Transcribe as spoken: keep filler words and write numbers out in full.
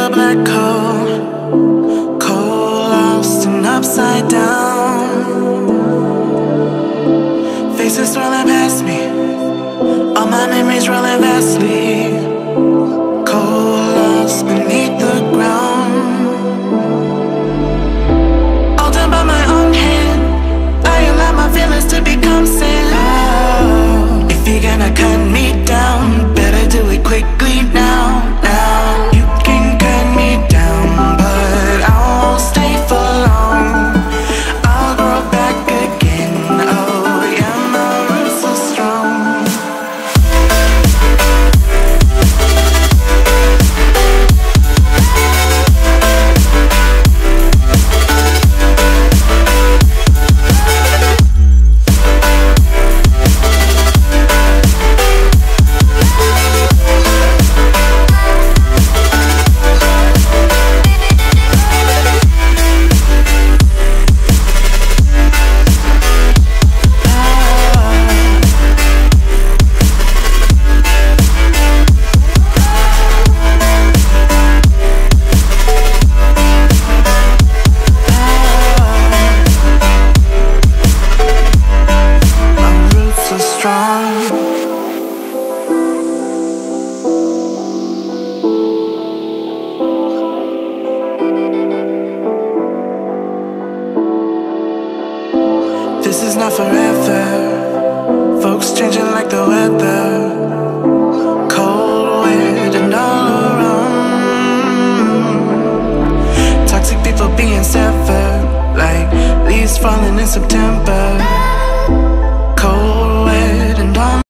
a black hole, cold, lost and upside down. Faces swirling past me, all my memories rolling vastly, cold, lost beneath the ground. All done by my own hand, I allow my feelings to become sand. Oh, if you're gonna cut me down, better do it quickly now, now. You can cut me down, but I won't stay for long. I'll grow back again, oh yeah, my roots are strong. This is not forever. Folks changing like the weather. Cold, wet, and all around. Toxic people being severed, like leaves falling in September.